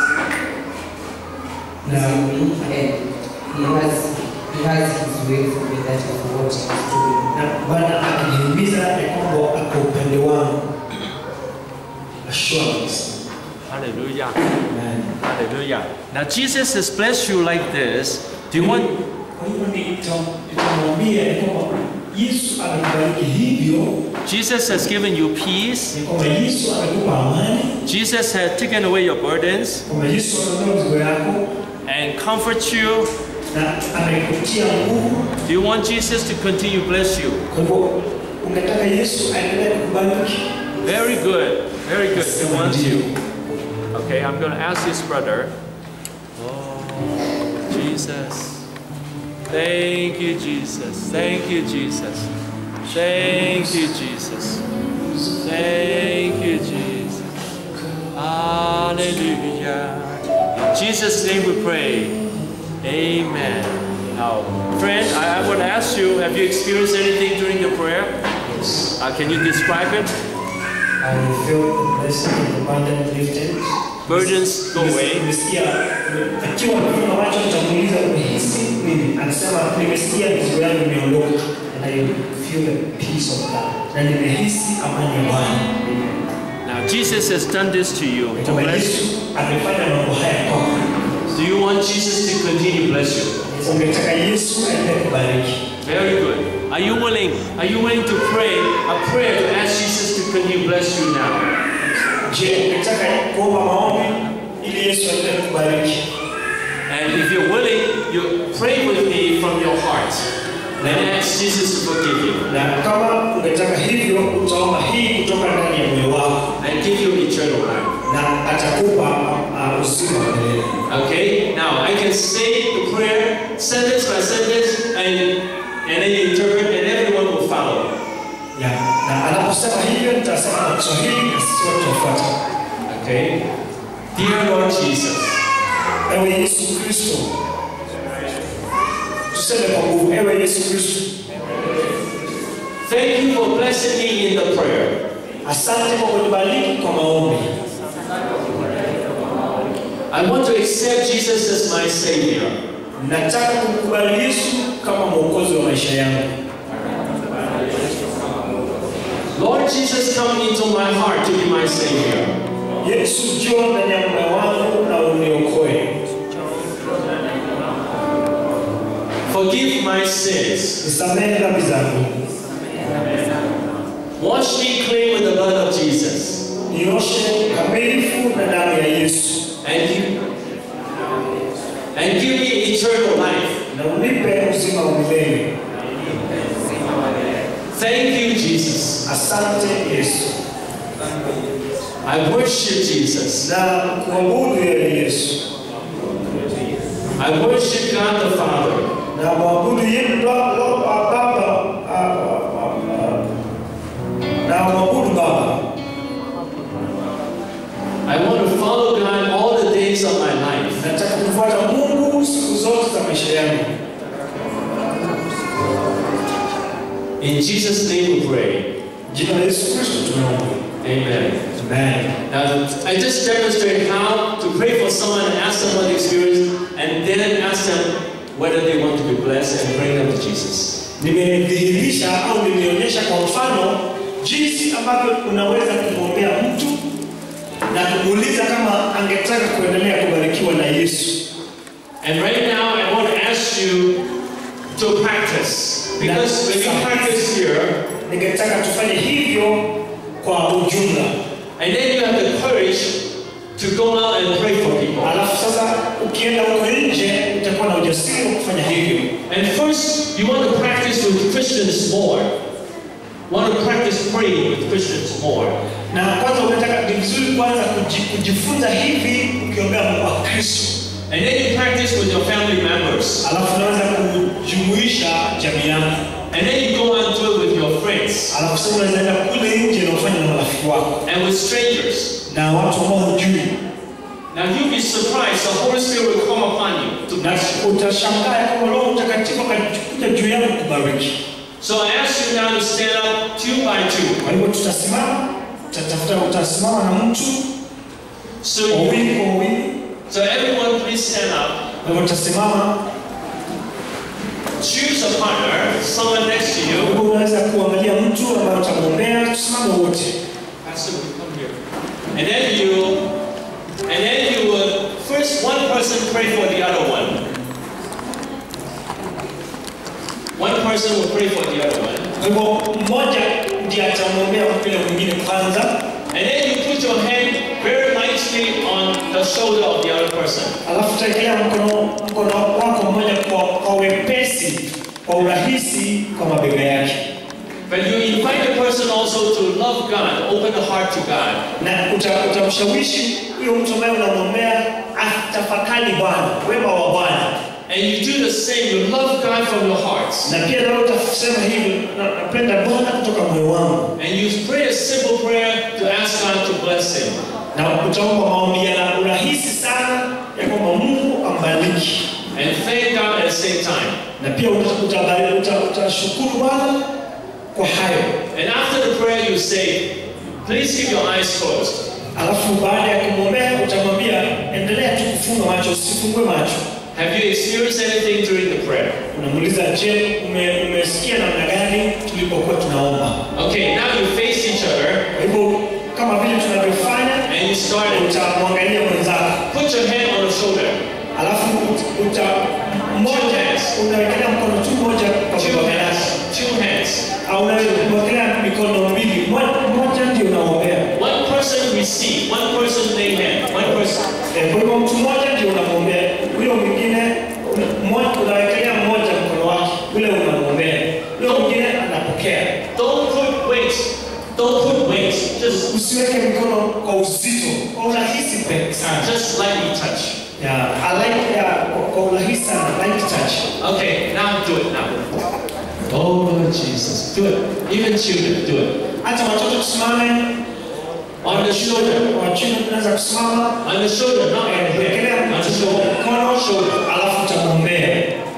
na with me and He has, He has His way for me, that is what He is doing. na Bwana akinihimiza ya kwamba ako upande wangu. Assurance. Hallelujah. Amen. Hallelujah. Now Jesus has blessed you like this. Do you want Kwa hivyo nita- nitamwambia ya kwamba Yesu amekubariki hivyo, Jesus has given you peace. ni kwamba Yesu amekupa amani, Jesus has taken away your burdens kwamba Yesu ameondoa mzigo yako and comfort you. na amekutia nguvu. Do you want Jesus to continue to bless you? Kwa hivyo ungetaka Yesu aendelee kukubariki. Very good. Very good. He wants you. Okay, I'm going to ask this brother. Oh, Jesus. Thank you, Jesus. Thank you, Jesus. Thank you, Jesus. Thank you, Jesus. Hallelujah. In Jesus' name we pray. Amen. Now, friend, I, I want to ask you, have you experienced anything during the prayer? Yes. Uh, can you describe it? I feel the blessing and the burden lifted. Burdens go away. Nimesikia akiwa mfano macho nitamuuliza umehisi nini? Anasema nimesikia mizigo yangu imeondoka. And I feel the peace of God. Na nimehisi amani ya Bwana. Now, Jesus has done this to you to bless you. Amefanya mambo haya kwako. Do you want Jesus to continue to bless you? Ungetaka Yesu aendelee kubariki. Very good. Are you willing? Are you willing to pray a prayer to ask Jesus to continue to bless you now? Je, ungetaka kuomba maombi ili Yesu aendelee kubariki? And if you're willing, you pray with me from your heart and ask Jesus to forgive you Na kama ungetaka hivyo utaomba hii kutoka ndani ya moyo wako and give you eternal life. na atakupa uh, uzima wa milele. Okay? Now I can say the prayer sentence by sentence, and and then you interpret, and everyone will follow. Ya, na anaposema hivyo nitasema kwa Kiswahili na sisi wote tufuate. Okay? Dear Lord Jesus, Ewe Yesu Kristo. Tuseme kwa nguvu, ewe Yesu Kristo. thank you for blessing me in the prayer. Asante kwa kunibariki kwa maombi. I want to accept Jesus as my Savior. Nataka kumkubali Yesu kama mwokozi wa maisha yangu. Lord Jesus, come into my heart to be my Savior. Yesu, njoo ndani ya moyo wangu na uniokoe. Forgive my sins. Nisamehe dhambi zangu. Wash me clean with the blood of Jesus. Nioshe kamilifu na damu ya Yesu. And give, and give me eternal life. Na unipe uzima wa milele. Thank you, Jesus. Asante Yesu. I worship Jesus. Na kuabudu yeye Yesu. I worship God the Father. Na kuabudu yeye Baba. Na kuabudu Baba. I want to follow God all the days of my life. Nataka kufuata Mungu siku zote za maisha yangu. In Jesus' name we pray. Jina la Yesu Kristo tunaomba. Amen. Amen. Now, I just demonstrate how to pray for someone and ask them what the experience, and then ask them whether they want to be blessed and bring them to Jesus. Nimedhihirisha au nimeonyesha kwa mfano jinsi ambavyo unaweza kumwombea mtu na kumuuliza kama angetaka kuendelea kubarikiwa na Yesu. And right now I want to ask you to practice. Because when you practice here, ningetaka tufanye hivyo kwa ujumla. And then you have the courage to go out and pray for people. Alafu sasa ukienda huko nje utakuwa na ujasiri wa kufanya hivyo. And first you want to practice with Christians more. Want to practice praying with Christians more. Na kwanza unataka ni vizuri kwanza kujifunza hivi ukiombea kwa Kristo. And then you practice with your family members. Alafu unaanza kujumuisha jamii yako. And then you go and do it with your friends. Alafu sasa unaenda kule nje na ufanye na marafiki wako. And with strangers. Na watu ambao hujui. Now you'll be surprised, the Holy Spirit will come upon you to bless you. Utashangaa kama Roho Mtakatifu atakuja juu yako kubariki. So I ask you now to stand up two by two. Kwa hivyo tutasimama, tutafuta utasimama na mtu. So wawili kwa wawili. So everyone please stand up. Kwa hivyo tutasimama. Choose a partner, someone next to you. Wewe unaweza kuangalia mtu ambaye utamwombea, tusimame wote. Pastor, come here. And then you, and then you will first one person pray for the other one. One person will pray for the other one. Kwa hivyo mmoja ndiye atamwombea yule mwingine kwanza. And then you put your hand very lightly on the shoulder of the other person. Alafu utaekelea mkono mkono wako mmoja kwa kwa wepesi, kwa urahisi kwa mabega yake. But you invite the person also to love God, open the heart to God. Na utamshawishi huyo mtu ambaye unamwombea atafakari Bwana, wema wa Bwana. And And you do the same. You love God from your hearts. Na pia nawe utasema hivi, na- napenda Bwana kutoka moyo wangu. And you pray a simple prayer to ask God to bless him. Na utaomba maombi yana urahisi sana ya kwamba Mungu ambariki. And thank God at the same time. Na pia uta- utabari- uta- utashukuru Bwana kwa hayo. And after the prayer you say, please keep your eyes closed. Alafu baada ya kumwombea utamwambia endelea tu kufunga macho, usifungue macho. Have you experienced anything during the prayer? Unamuuliza, je, ume- umesikia namna gani tulipokuwa tunaomba? Okay, now you face each other Kwa hivyo kama vile tunavyofanya, and you start it. utamwangalia mwenzako. Put your hand on the shoulder. Alafu uta mmoja unawekelea mkono tu mmoja kwa Two bega hands. lako. Two hands. Au unawekelea mikono mbili. Mmoja mmoja ndio unaombea. One person receive. One person lay hand. One person. Eh, Kwa hivyo mtu mmoja ndio unamwombea. Huyo mwingine una- mmoja unawekelea mmoja mkono wake. Yule unamwombea. Huyo mwingine anapokea. Don't put weight. Don't put weight. Just, Usiweke mikono kwa uzito. Kwa urahisi pekee sana. just lightly touch. Yeah, I like yeah, kwa- kwa urahisi sana. I like touch. Okay, now do it now. Oh Lord Jesus, do it. Even children, do it. Hata watoto tusimame. On the shoulder. Wachini tunaweza kusimama. On the shoulder, not on the Wekelea head. On the mkono shoulder. mkono shoulder, alafu utamwombea.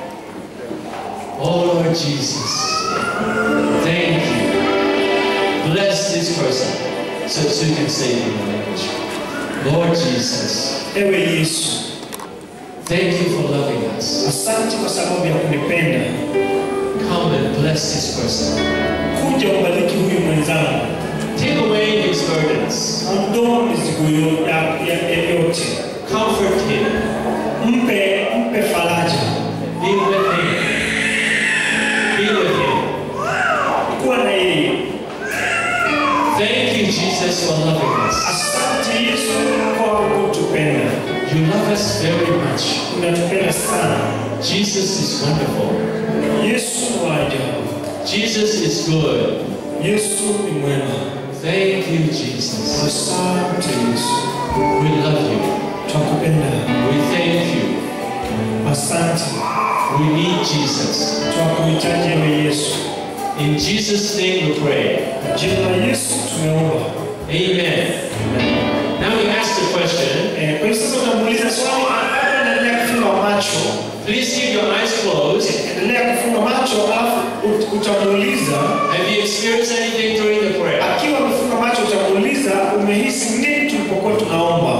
Oh Lord Jesus, thank you. Bless this person so, so you can say it in the language. Lord Jesus, Ewe Yesu, thank you for loving us. asante kwa sababu ya kunipenda. Come and bless this person. Kuja ubariki huyu mwenzangu. Take away his burdens. Ondoa mizigo yo- ya ya- ya yote. Comfort him. Mpe mpe faraja. Be with him. Be with him. Kuwa na yeye. Thank you, Jesus, for loving us. Asante Yesu kwa kutupenda. You love us very much. Unatupenda sana. Jesus is wonderful. Yesu ni wa ajabu. Jesus is good. Yesu ni mwema. Thank you, Jesus. Asante Yesu. We love you. Twakupenda. We thank you. Asante. We need Jesus. Twakuhitaji ewe Yesu. In Jesus' name we pray. Jina la Yesu tumeomba. Amen. Now we ask the question. Eh, kwa hiyo sasa utamuuliza swali, hapa endelea kufunga macho. Please keep your eyes closed. Endelea kufunga macho alafu ut- utamuuliza, Have you experienced anything during the prayer? akiwa amefunga macho utamuuliza umehisi nini tulipokuwa tunaomba?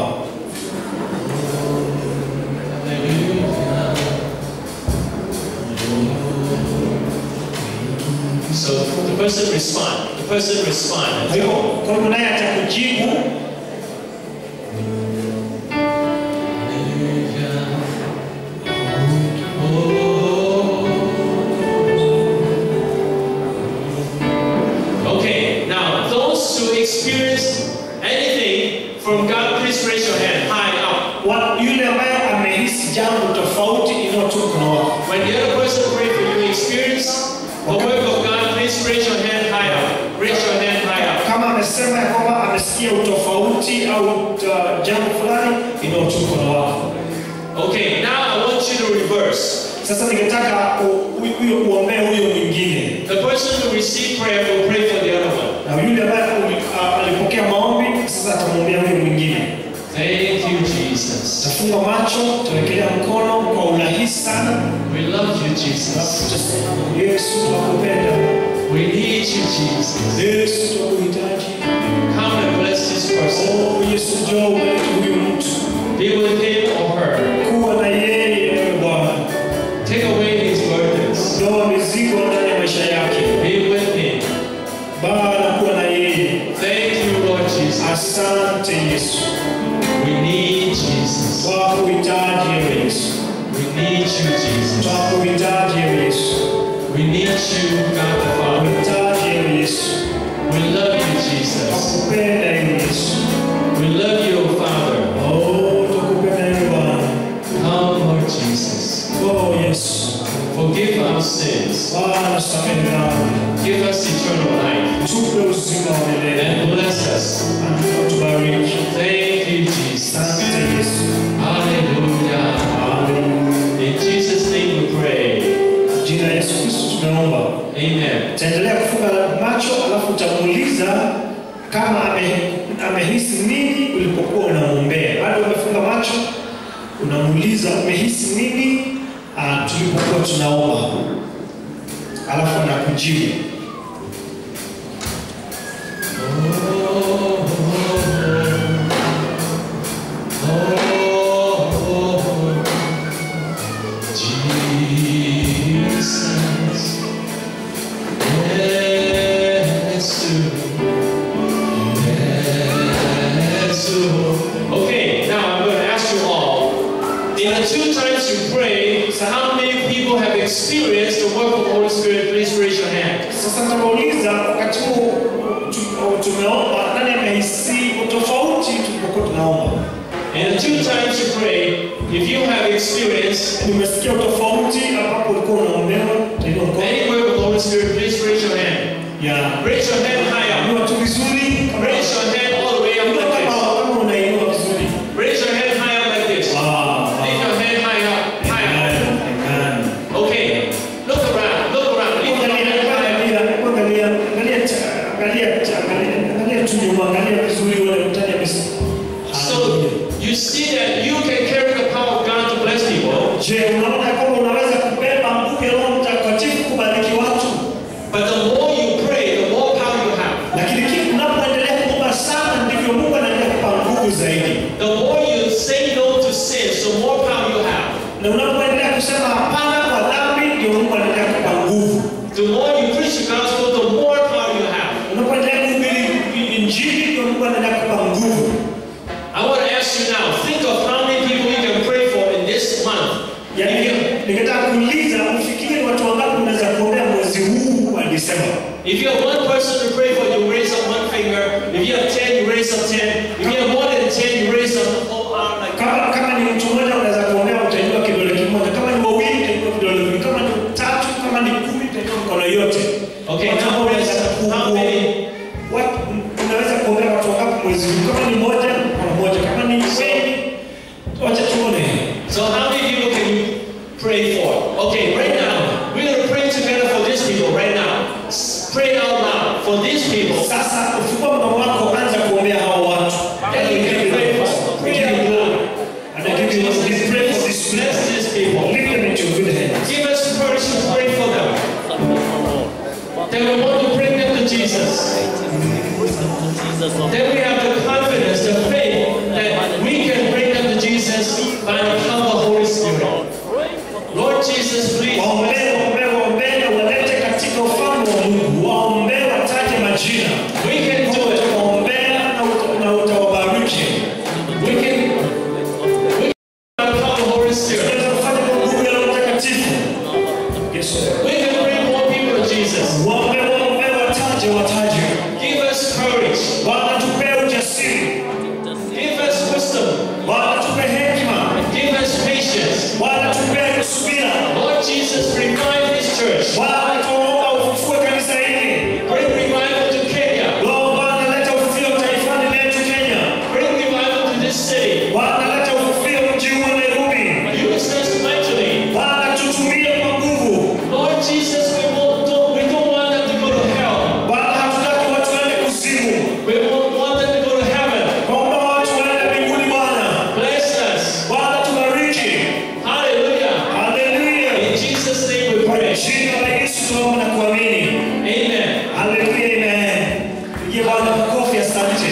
So the person respond. The person respond. Kwa hiyo kwa hiyo naye atakujibu. Okay, now those who experience anything from God, please raise your hand high up. Wa- Yule ambaye amehisi jambo tofauti inayotoka kwa wao. When the other person pray for you, experience the work of God, please raise your hand high up. Raise your hand high up. Kama amesema ya kwamba amesikia utofauti au uh, jambo fulani inayotoka kwa wao. Okay, now I want you to reverse. Sasa ningetaka u- huyu huyo uombee huyo mwingine. The person who received prayer will pray for the other one. Na yule ambaye uli- a- alipokea maombi sasa atamwombea huyo mwingine. Thank you, Jesus. Tafunga macho, tawekelea mkono kwa urahisi sana. We love you, Alafu Jesus. tutasema, Yesu tunakupenda. We need you, Jesus. Yesu tunakuhitaji. Come and bless this person. Oh, Yesu njoo ubariki huyu mtu. Be with him or her. Kuwa na yeye ewe Bwana. Take away his burdens. Ondoa mizigo ndani ya maisha yake. Be with him. Bwana kuwa na yeye. Thank you, Lord Jesus. Asante Yesu. We need Jesus. Twakuhitaji ewe Yesu. We need you, Jesus. Twakuhitaji ewe Yesu. We need you, God the Father. Twakuhitaji ewe Yesu. We love you, Jesus. Twakupenda ewe Yesu. We love you, Father. Oh, twakupenda ewe Bwana. Come, Lord Jesus. Oh, Yesu. Forgive our sins. Bwana samehe dhambi. Give us eternal life. Tupe uzima wa milele. And bless us. Na tubariki. Thank you, Jesus. Asante Yesu. Hallelujah. Hallelujah. In Jesus' name utaendelea kufunga macho, alafu utamuuliza kama ame, amehisi nini ulipokuwa unamuombea. Bado umefunga macho, unamuuliza umehisi nini uh, tulipokuwa tunaomba, alafu anakujibu. Okay, now I'm going to ask you all. In the two times you pray, so how many people have experienced the work of the Holy Spirit? Please raise your hand. Sasa tunauliza wakati huu tumeomba, nani amehisi utofauti tulipokuwa tunaomba? In the two times you pray, if you have experienced nimesikia utofauti ambapo ulikuwa unaombewa any work of the Holy Spirit, please raise your hand. Yeah. Raise your hand high up. Ni watu vizuri. Raise your hand all the way up like this. Kama unainua vizuri. Raise your hand high up like this. Wow. Raise your hand high up, high up. Amen. Okay. Look around. Look around. Leave your hand high up. Angalia, angalia, angalia, angalia, angalia tu nyuma, angalia vizuri wale mtani amesi. So you see that you can carry the power of God to bless people. Je, unaona kama unaweza kubeba nguvu ya Roho Mtakatifu kubariki watu? But the more you pray, the more power you have. Lakini kile unapoendelea kuomba sana ndivyo Mungu anaendelea kukupa nguvu zaidi. The more you say no to sin, the more power you have. Na unapoendelea kusema hapana kwa dhambi ndio Mungu anaendelea kukupa nguvu. The more you preach the gospel, the more power you have. Unapoendelea kuhubiri injili ndio Mungu anaendelea kukupa nguvu. I want to ask you now, think of how many people you can pray for in this month. Yaani ningetaka kuuliza ufikiri watu wangapi unaweza kuombea mwezi huu wa Desemba? If you have one person to pray for, you raise up one finger. If you have ten, you raise up ten. If you have more than ten, you raise up the whole arm like that. Kama kama ni mtu mmoja unaweza kuombea utainua kidole kimoja. Kama ni wawili utainua vidole viwili. Kama ni tatu, kama ni kumi utainua mikono yote. Okay, Watu now wanaweza how kuombea. many? Watu unaweza kuombea watu wangapi mwezi huu? Kama ni moja, mkono moja. Kama ni wengi, wacha tuone. So how many people can you pray for? Okay, right now, we're going to pray together for these people right now. Pray out loud for these people. Sasa ufukua mdomo wako, anza kuombea hao watu. And you can pray for pray out loud. And I give you this pray for this Bless these people. Leave them into good hands. Give us courage to pray for them. Then we want to bring them to Jesus. Then we have the confidence, the faith that we can bring them to Jesus by the power of the Holy Spirit. Lord Jesus, please. Waombee, waombee, waombee, walete katika ufalme wa Mungu. Waombee, wataje majina. We can do it. Waombea na uta- na utawabariki. We can. We can by the power of the Holy Spirit. Tunaweza kufanya kwa nguvu ya Roho Mtakatifu. Yes, sir. We can bring more people to Jesus. Waombee, waombee, wataje, wataje. Give us courage. Bwana tupe ujasiri. Give us wisdom. Bwana tupe hekima. Give us patience. Bwana tupe subira. Lord Jesus, revive this church. Bwana tuomba ufufue kanisa hili. Bring revival to Kenya. Lord, Bwana leta ufufio taifani letu Kenya. Bring revival to this city. Bwana leta ufufio mji huu wa Nairobi. Use us mightily. Bwana tutumie kwa nguvu. Lord Jesus, we won't, don't, we don't want them to go to hell. Bwana hatutaki watu waende kuzimu. We won't want them to go to heaven. Naomba watu waende mbinguni Bwana. Bless us. Bwana tubariki. Hallelujah. Haleluya. In Jesus' name we Kwa pray. jina la Yesu tunaomba na kuamini. Amen. Haleluya, amen. Pigie Bwana makofi, asante.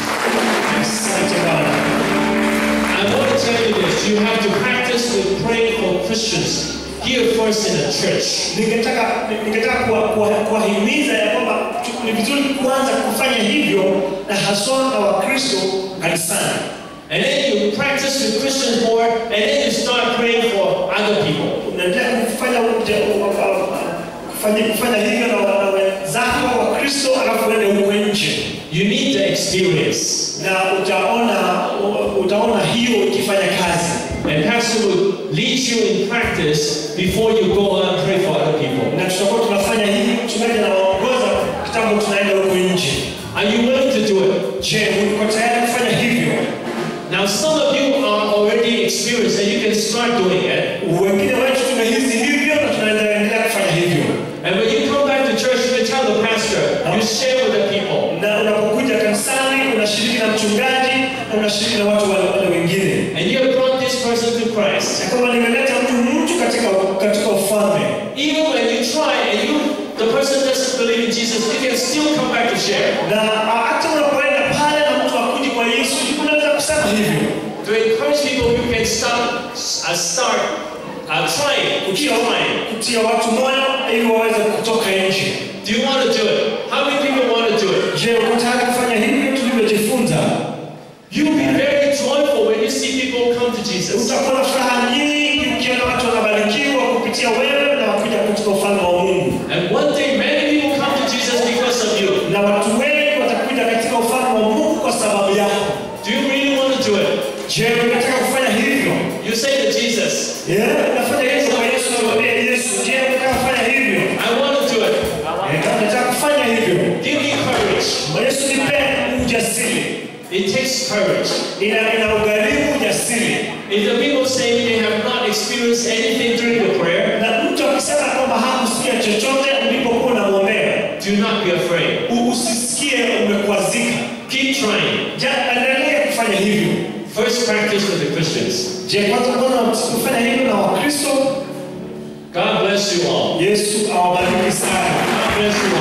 Asante Bwana. I want to tell you this. You have to practice with praying for Christians. Here first in the church. Ningetaka ningetaka kuwa- kuwa- kuwahimiza ya kwamba tu- ni vizuri kuanza kufanya hivyo na haswa na Wakristo kanisani. And then you practice with Christians more, and then you start praying for other people. Unaendelea kufanya uja- kufanya kufanya hivyo na wa- na wenzako Wakristo, alafu uende huko nje You need the experience. na utaona utaona hiyo ikifanya kazi. And Pastor will lead you in practice before you go out and pray for other people. Na tutakuwa tunafanya hivi, mchungaji anawaongoza kitambo tunaenda huko nje. Are you willing to do it? Je, uko tayari kufanya hivyo? Now, some of you are already experienced and you can start doing it. Wengine wetu tunahisi hivyo na tunaendelea kufanya hivyo. And when you come back to church, you can Christ. Ya kwamba nimeleta mtu mtu katika katika ufalme. Even when you try and you the person doesn't believe in Jesus, you can still come back to share. Na hata unapoenda pale na mtu akuji kwa Yesu, unaweza kusema hivyo. To encourage people, you can start uh, start uh, trying. Kutia trying. Kutia watu moyo ili waweze kutoka nje. Do you want to do it? How many people want to do it? Je, unataka kufanya hivyo tulivyojifunza? You'll be very joyful when you see people come to Jesus. Utakuwa na furaha nyingi ukiona watu wanabarikiwa kupitia wewe na wakuja katika ufalme wa Mungu. And one day many people come to Jesus because of you. Na watu wengi watakuja katika ufalme wa Mungu kwa sababu yako. Do you really want to do it? Je, unataka kufanya hivyo? You say to Jesus, yeah, nafanya hivyo kwa Yesu na kwa Yesu. Je, unataka kufanya hivyo? I want to do it. Yeah, nataka kufanya hivyo. Give me courage. Yesu nipe ujasiri. It takes courage. Ina ina ugharimu ujasiri. If the people say they have not experienced anything during the prayer, na mtu akisema kwamba hakusikia chochote ulipokuwa unamwombea, do not be afraid. Usisikie umekwazika. Keep trying. Ja, endelea kufanya hivyo. First practice with the Christians. Je, kwanza kwanza kufanya hivyo na Wakristo. God bless you all. Yesu awabariki sana. God bless you